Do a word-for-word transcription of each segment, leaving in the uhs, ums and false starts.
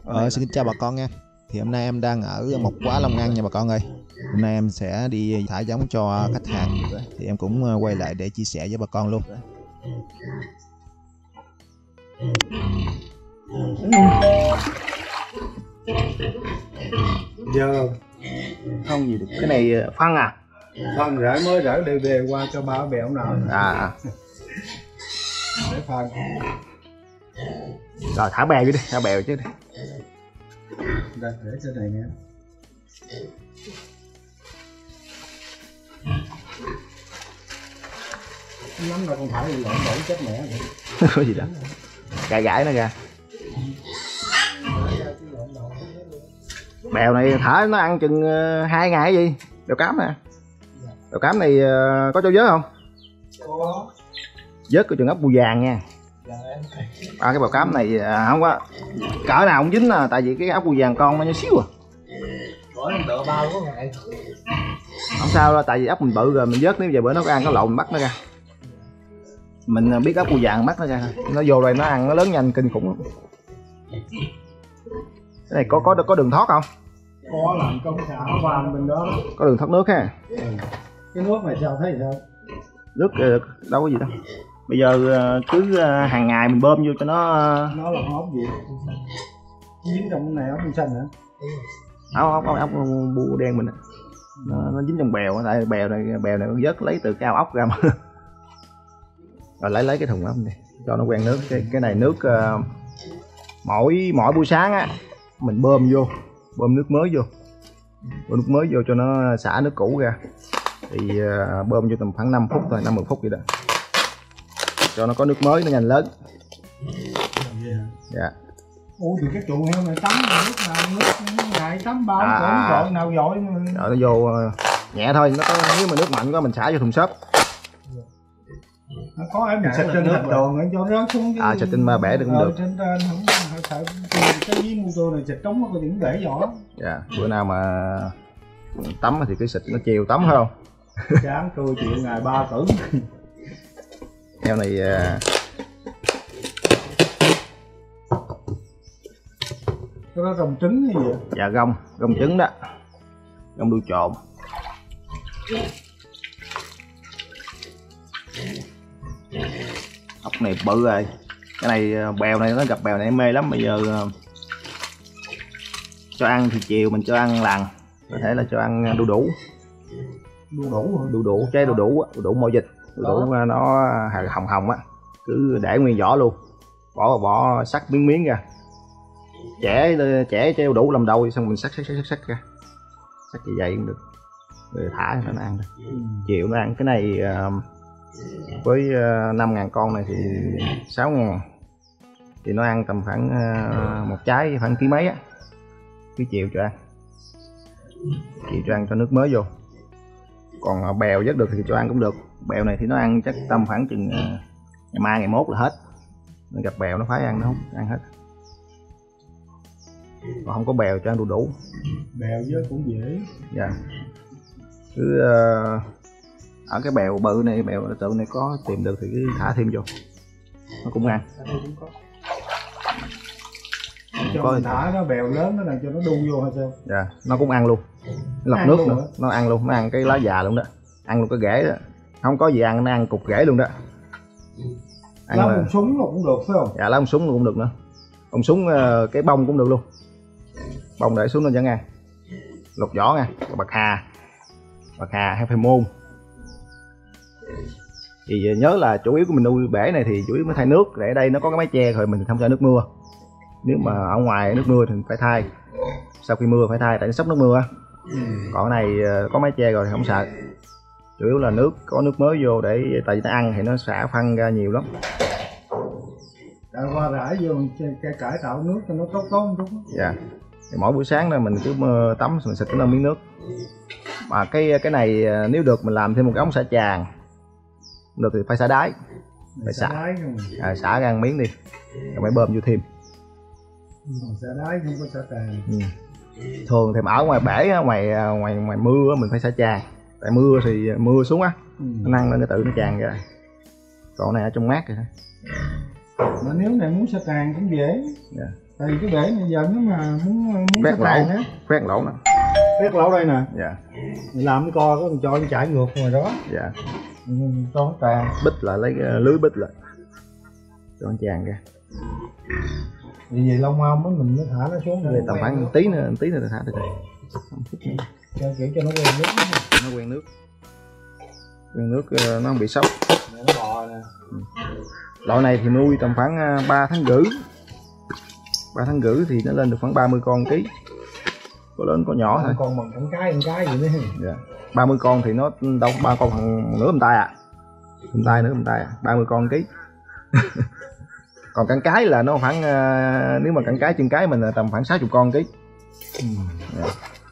Ờ, xin chào bà con nha. Thì hôm nay em đang ở Mộc Quá, Long An nha bà con ơi. Hôm nay em sẽ đi thả giống cho khách hàng. Thì em cũng quay lại để chia sẻ với bà con luôn. Giờ Không gì được. Cái này phân à? phân rễ mới rễ đều đều qua cho ba bèo nào. À. Để phân. Rồi thả bèo chứ đi, thả bèo chứ đi. Đây, để cái này nè. Nắm là con thải lộn đổ chết mẹ vậy. Có gì đó. Gãi gãi nó ra. Bèo này thả nó ăn chừng hai ngày gì? Bèo cám nè. Bèo cám này có cho vớt không? Có. Vớt có chừng ốc bù vàng nha. À, cái bèo cám này không có cỡ nào cũng dính, là tại vì cái ốc bù vàng con nó nhỏ xíu à. Không sao đâu, tại vì ốc mình bự rồi mình vớt, nếu giờ bữa nó có ăn có lộn bắt nó ra. Mình biết ốc bù vàng bắt nó ra, nó vô đây nó ăn nó lớn nhanh kinh khủng. Cái này có có có đường thoát không? Có, làm công xả vàng bên đó. Có đường thoát nước ha. Ừ. Cái nước này sao thấy sao? Nước đâu có gì đâu. Bây giờ cứ hàng ngày mình bơm vô cho nó. Nó là ốc gì? Dính trong này ốc xanh hả? Ốc ốc ốc, ốc bu đen mình. Nó, nó dính trong bèo, tại bèo này bèo này con vớt lấy từ cái ao ốc ra mà. Rồi lấy lấy cái thùng ốc này cho nó quen nước. Cái cái này nước uh, mỗi mỗi buổi sáng á mình bơm vô, bơm nước mới vô, bơm nước mới vô cho nó xả nước cũ ra. Thì uh, bơm vô tầm khoảng năm phút thôi, năm mười phút vậy đó, cho nó có nước mới nó nhanh lớn. Dạ. Ủa thì cái chuồng heo này tắm nước nào nước ngày tắm bao à, cỡ dội nào dội mà. Rồi nó vô uh, nhẹ thôi, nó có, nếu mà nước mạnh quá mình xả vô thùng xốp. Có em mình xịt trên thạch đồ rồi cho nó rớt xuống cái. À, xịt trên bể được cũng được. Trên trên không phải cái với mô tô này xịt trống nó có điểm bể vỏ. Dạ, bữa nào mà tắm thì cứ xịt nó chiều tắm phải không? Chán tôi chịu ngày ba tử. Heo này cái đó rồng trứng hay gì? Dạ gông, gông trứng đó, gông đuôi trộn. Ốc này bự rồi. Cái này bèo này nó gặp bèo này em mê lắm. Bây giờ cho ăn thì chiều mình cho ăn lằn, có thể là cho ăn đu đủ. Đu đủ đu đủ trái đu đủ đu đủ mỏ vịt, đu đủ nó hồng hồng á, cứ để nguyên vỏ luôn, bỏ bỏ sắc miếng miếng ra, chẻ chẻ trái đu đủ làm đầu xong mình sắc sắc sắc sắc sắc ra, sắc như vậy cũng được, rồi thả cho nó ăn thôi. Ừ. Chiều nó ăn cái này với năm ngàn con này thì sáu ngàn, thì nó ăn tầm khoảng một trái khoảng ký mấy á, cứ chiều cho ăn, chiều cho ăn cho nước mới vô. Còn bèo vớt được thì cho ăn cũng được. Bèo này thì nó ăn chắc tầm khoảng chừng ngày mai ngày mốt là hết, nên gặp bèo nó phải ăn, nó không ăn hết. Còn không có bèo cho ăn đu đủ. Bèo vớt cũng dễ. Dạ. Cứ uh, ở cái bèo bự này, bèo tự này có tìm được thì cứ thả thêm vô, nó cũng ăn. Cho có mình thả nó bèo lớn nó làm cho nó đu vô hay sao? Dạ, nó cũng ăn luôn. Nó lọc nước nữa, nó ăn luôn, nó ăn cái lá già luôn đó, ăn luôn cái rễ đó, không có gì ăn, nó ăn cục rễ luôn đó. Ăn lá bông súng cũng được phải không? Dạ, lá bông súng cũng được nữa, bông súng cái bông cũng được luôn, bông để xuống nó vẫn ăn. Lột vỏ nha, bạc hà, bạc hà hay phải môn. Thì nhớ là chủ yếu của mình nuôi bể này thì chủ yếu mới thay nước, để đây nó có cái mái che rồi mình không thay nước mưa. Nếu mà ở ngoài nước mưa thì phải thay, sau khi mưa phải thay tại nó sốc nước mưa á. Ừ. Còn cái này có mái che rồi thì không sợ, chủ yếu là nước, có nước mới vô để tại vì nó ăn thì nó xả phân ra nhiều lắm. Đã qua rải vô cái cải tạo nước cho nó tốt tốt chút. Dạ. Thì mỗi buổi sáng là mình cứ tắm mình xịt nó miếng nước. Mà cái cái này nếu được mình làm thêm một cái ống xả tràn, được thì phải xả đáy, phải xả đáy à, xả ra miếng đi rồi mới bơm vô thêm. Xả đáy không có xả tràn. Ừ. Thường thì ở ngoài bể ngoài ngoài ngoài mưa mình phải xả tràn, tại mưa thì mưa xuống á, ừ. Nó năng lên nó tự nó tràn ra. Còn này ở trong mát rồi. Mà nếu này muốn xả tràn cũng dễ. Dạ. Tại vì cái bể này giờ nếu mà muốn muốn Vét lỗ, á, vét lỗ nè. vét lỗ đây nè. Dạ. Mình làm cái co có mình cho nó chảy ngược ngoài đó. Dạ. Mình cho nó tràn. Bít lại, lấy cái lưới bít lại. Cho nó tràn ra. Vì vậy lâu mau mới mình mới thả nó xuống. Về tầm khoảng một tí nữa, một tí nữa thả được rồi. Cho kiểu cho nó quen nước. Nó quen nước. Quen nước nó không bị sốc. Này nó bò nè. Loại này thì nuôi tầm khoảng ba tháng rưỡi. ba tháng rưỡi thì nó lên được khoảng ba mươi con ký. Có lớn có nhỏ thôi. Con bằng con cái con cái vậy nữa. Dạ. ba mươi con thì nó đâu ba con bằng nửa cầm tay à. Cầm tay nửa cầm tay à, ba mươi con ký. Còn cẳng cái là nó khoảng nếu mà cẳng cái chân cái mình là tầm khoảng sáu mươi con ký. Ừ. Dạ.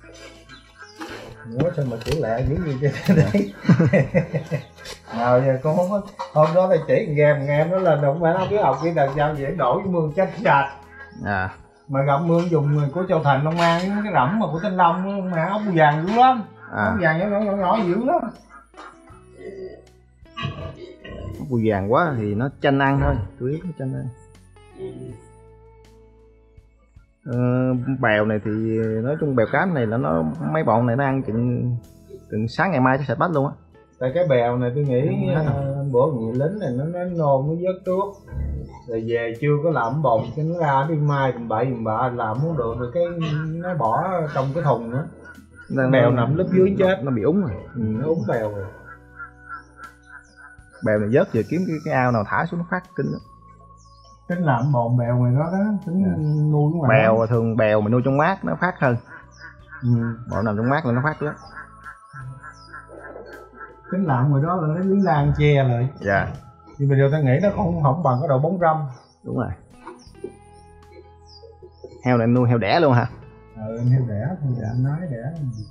Nói sao mà kiểu lẹ dữ gì chứ đấy. Nào giờ con không có hôm đó thầy chỉ nghe nghe nó lên đâu phải nó biết học cái đàn giao dễ đổ với mương chết sạch. À. Mà gặp mương dùng của Châu Thành Long An cái rẫm mà của Thanh Long mà ốc vàng dữ lắm. À. Ốc vàng nhỏ nhỏ nhỏ, nhỏ dữ lắm. Ốc bươu vàng quá thì nó chanh ăn thôi, chủ yếu nó chanh ăn. Ờ, bèo này thì nói chung bèo cám này là nó mấy bọn này nó ăn chừng chừng sáng ngày mai chắc sạch bách luôn á. Tại cái bèo này tôi nghĩ uh, bữa người lính này nó nó nôn nó vớt trước rồi về chưa có làm bồn cho nó ra đi mai tầm bậy tầm bạ làm không được rồi cái nó bỏ trong cái thùng nữa. Nó, bèo nằm lớp dưới chết, nó bị úng rồi. Ừ, nó úng bèo rồi. Bèo này vớt về kiếm cái, cái ao nào thả xuống nó phát kinh đó. Tính làm bồn bèo này đó đó, tính yeah. Nuôi ngoài bèo đó. Thường bèo mình nuôi trong mát nó phát hơn. Ừ. Bọn nằm trong mát là nó phát lắm. Tính làm ngoài đó là nó dưới lan che lại. Dạ. Nhưng mà điều ta nghĩ nó không không bằng cái độ bóng râm. Đúng rồi. Heo này nuôi heo đẻ luôn hả? Ừ, heo đẻ thôi, dạ. Nói đẻ.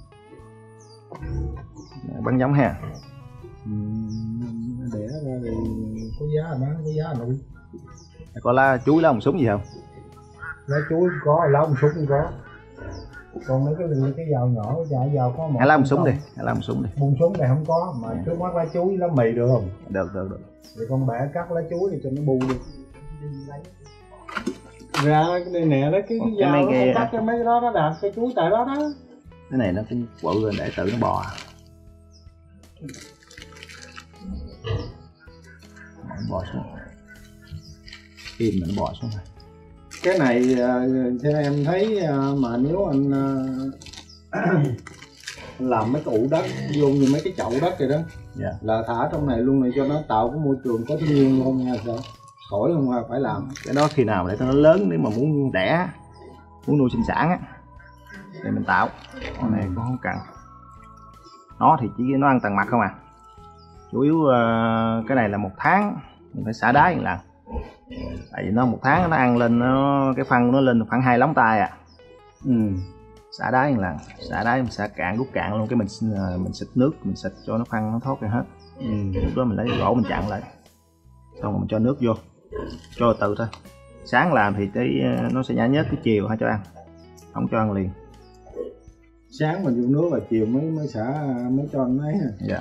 Bán giống ha. Ừ, đẻ ra thì có giá là bán, có giá là nuôi. Có lá chuối lá hồng súng gì không? Lá chuối có, lá hồng súng không có. Còn mấy cái cái dao nhỏ, dao dao có một. Hãy lá hồng súng đi, hãy lá hồng súng đi. Bung súng này không có, mà yeah. Trước mắt lá chuối lá mì được không? Được được được. Thì con bẻ cắt lá chuối thì cho nó bu đi. Ra cái đây nè đó cái, cái dao nó cái... cắt cái mấy cái đó nó đạp cái chuối tại đó đó. Cái này nó cũng quự lên để tự nó bò. Nó bò xuống. Im mà nó bò xuống rồi. Cái này theo em thấy mà nếu anh làm mấy cái ụ đất luôn như mấy cái chậu đất rồi đó. Yeah. Là thả trong này luôn này cho nó tạo cái môi trường có thiên nhiên luôn nha sao? Khỏi không phải làm. Cái đó khi nào để cho nó lớn nếu mà muốn đẻ, muốn nuôi sinh sản á thì mình tạo. Con này cũng không cần. Nó thì chỉ nó ăn tầng mặt không à. Chủ yếu uh, cái này là một tháng mình phải xả đáy một lần. Tại vì nó một tháng nó ăn lên nó cái phân nó lên khoảng hai lóng tay à. Ừ. Xả đáy một lần, xả đáy mình xả cạn rút cạn luôn cái mình mình xịt nước, mình xịt cho nó phân nó thoát ra hết. Ừ. Lúc đó mình lấy gỗ mình chặn lại. Xong rồi mình cho nước vô. Cho từ thôi. Sáng làm thì tới nó sẽ nhả nhớt, cái chiều hãy cho ăn. Không cho ăn liền. Sáng mình dùng nước là chiều mới mới xả mới cho anh ấy ha. Dạ.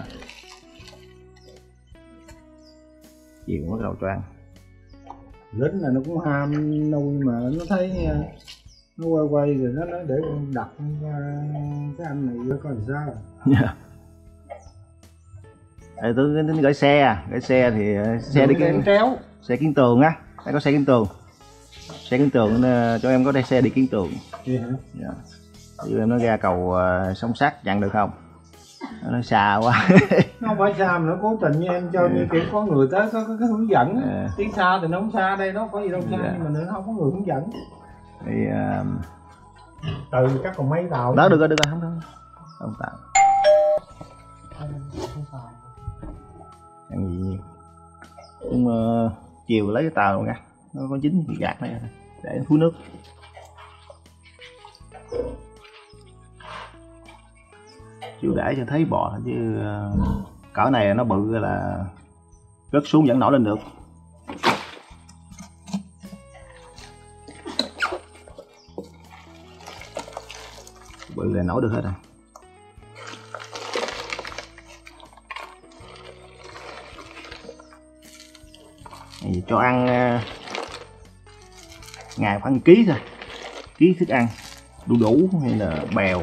Chiều bắt đầu cho ăn. Lính là nó cũng ham nuôi mà nó thấy nó quay quay rồi nó nói để đặt cái anh này vô coi làm sao. Dạ. Để tôi tính gửi xe, gửi xe thì xe đi cái kéo, xe kiến tường á, đây có xe kiến tường, xe kiến tường cho em có đây xe đi kiến tường. Vậy hả? Dạ. Ví em nó ra cầu uh, sông sắt chặn được không? Nó xa quá. Nó không phải xa mà nó cố tình như em cho yeah. Như kiểu có người tới có, có cái hướng dẫn. Yeah. Tiếng xa thì nó không xa, đây nó có gì đâu xa. Yeah. Nhưng mà nó không có người hướng dẫn. Thì uh... từ các còn mấy tàu đó được rồi được rồi không đâu không tạo ăn gì nhiều nhưng mà chiều lấy cái tàu ra nó có dính thì gạt nó để nó thúi nước. Chiều để cho thấy bò chứ cỡ này nó bự là rớt xuống vẫn nổi lên được. Bự là nổi được hết rồi. Thì cho ăn ngày khoảng ký thôi, ký thức ăn, đu đủ hay là bèo.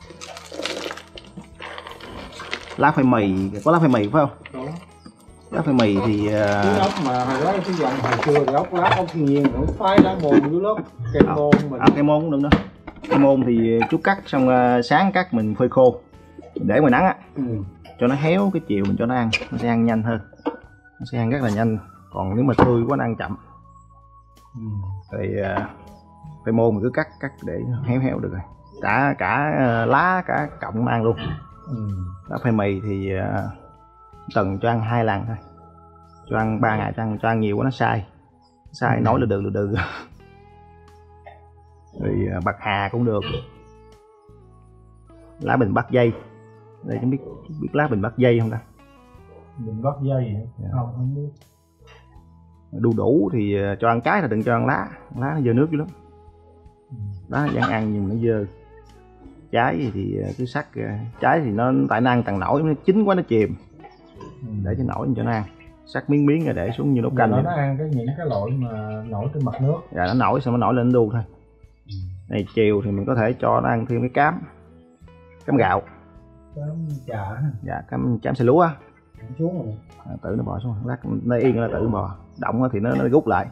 Lá khoai mì, có lá khoai mì phải không? Đó. Lá khoai mì thì uh... cái ốc mà hồi đó cái dòng hồi xưa thì ốc lá ốc thiên nhiên nó phái lá môn dưới lớp cây à, môn mình. À, cây môn cũng được đó. Cây môn thì chú cắt xong uh, sáng cắt mình phơi khô để ngoài nắng á, ừ. cho nó héo, cái chiều mình cho nó ăn, nó sẽ ăn nhanh hơn, nó sẽ ăn rất là nhanh. Còn nếu mà tươi quá nó ăn chậm. ừ. Thì uh, cây môn mình cứ cắt cắt để héo héo được rồi, cả cả uh, lá cả cọng ăn luôn. ừ. Lá khoai mì thì uh, tuần cho ăn hai lần thôi, cho ăn ba ngày cho ăn, cho ăn nhiều quá nó sai sai ừ. nói là được là được. Rồi uh, bạc hà cũng được, lá bình bắt dây. Đây không biết biết lá bình bắt dây không ta? Bình bắt dây hả? Yeah. Không, không biết. Đu đủ thì cho ăn trái là đừng cho ăn lá, lá nó dơ nước dữ lắm. Lá vẫn ăn nhưng mà nó dơ. Trái thì cứ sắc, trái thì nó tại nó ăn tầng nổi, nó chín quá nó chìm. Để cho nổi cho nó ăn. Sắc miếng miếng rồi để xuống như nấu canh. Nó, nó ăn cái những cái loại mà nổi trên mặt nước. Dạ nó nổi xong nó nổi lên nó đu thôi. Ừ. Này chiều thì mình có thể cho nó ăn thêm cái cám. Cám gạo. Cám chả. Dạ cám chám xay lúa. Xuống rồi. À, tự nó bò xuống, lát nó yên là tự nó bò. Động thì nó nó rút lại.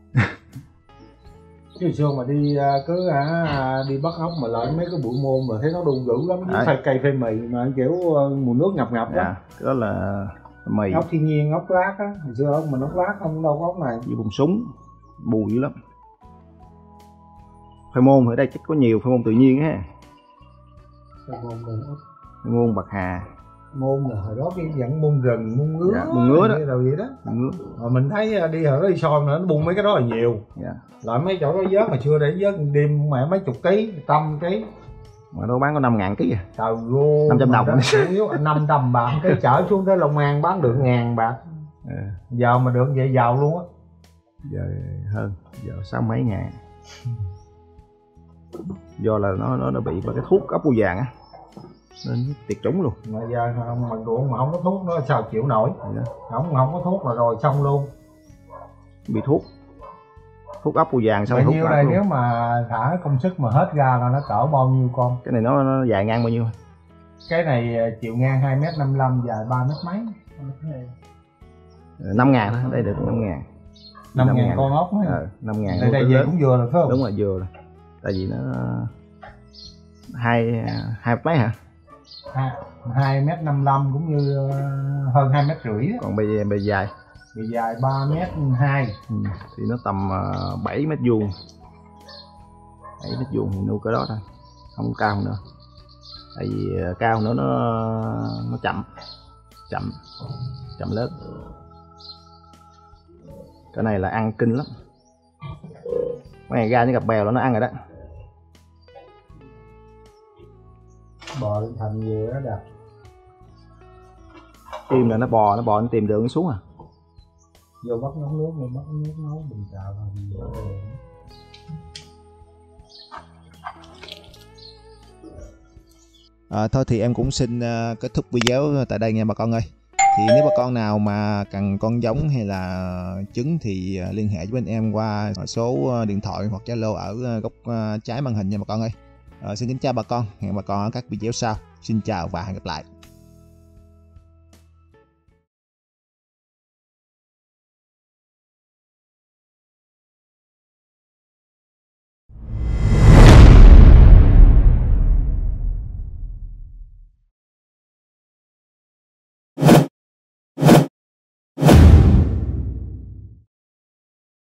Chứ xưa mà đi cứ à, đi bắt ốc mà lại mấy cái bụi môn mà thấy nó đu dữ lắm, với phai cây phai mì mà kiểu mùi nước ngập ngập đó. Dạ, đó là mì. Ốc thiên nhiên, ốc lát á, hồi xưa ốc mình ốc lát không đâu có ốc này. Với bùng súng, bùi dữ lắm. Phai môn ở đây chắc có nhiều phai môn tự nhiên á. Phai môn là ốc. Phai môn bạc hà. Môn là hồi đó cái dạng môn rừng, môn ngứa, dạ, môn ngứa đó, rồi vậy đó. Ngứa. Rồi mình thấy đi hồi đó đi soi nữa nó bung mấy cái đó là nhiều. Dạ. Lại mấy chỗ đó vớt mà chưa để vớt đêm mẹ mấy chục ký, trăm ký. Mà đâu bán có năm ngàn ký à? Trời ơi, năm trăm đồng. Chủ yếu năm trăm bạc, cái chở xuống tới Long An bán được ngàn bạc. À. Giờ mà được vậy giàu luôn á. Giờ hơn, giờ sáu mấy ngàn. Do là nó nó nó bị vào cái thuốc ốc bươu vàng á. Nên tiệt chủng luôn. Mà giờ mà ruộng mà không có thuốc nó sao chịu nổi. Không không có thuốc là rồi xong luôn. Bị thuốc. Thuốc ốc bươu vàng xong thuốc. Bao nhiêu này nếu mà thả công sức mà hết ra là nó cỡ bao nhiêu con? Cái này nó, nó dài ngang bao nhiêu? Cái này chiều ngang hai mét năm mươi lăm, dài ba mét mấy. năm ngàn thôi, đây được năm ngàn. năm ngàn con ốc á. Ờ, năm ngàn. Đây đây về cũng vừa rồi phải không? Đúng rồi, vừa rồi. Tại vì nó hai hai mấy hả? hai mét năm mươi lăm cũng như hơn hai mét rưỡi. Còn bề bề dài bề dài ba mét hai. Ừ, thì nó tầm bảy mét vuông. bảy mét vuông thì nuôi cái đó thôi, không cao nữa. Tại vì cao nữa nó nó chậm chậm chậm lớn. Cái này là ăn kinh lắm. Cái này ra như gặp bèo là nó ăn rồi đó. Bò lên thành về đó đặt. Tìm là nó bò, nó bò nó tìm đường nó xuống à. Vô bắt nấu nước, vô bắt nước nấu bình trà rồi. À, thôi thì em cũng xin uh, kết thúc video tại đây nha bà con ơi. Thì nếu bà con nào mà cần con giống hay là trứng thì uh, liên hệ với bên em qua số uh, điện thoại hoặc Zalo ở uh, góc uh, trái màn hình nha bà con ơi. Uh, xin kính chào bà con, hẹn bà con ở các video sau. Xin chào và hẹn gặp lại.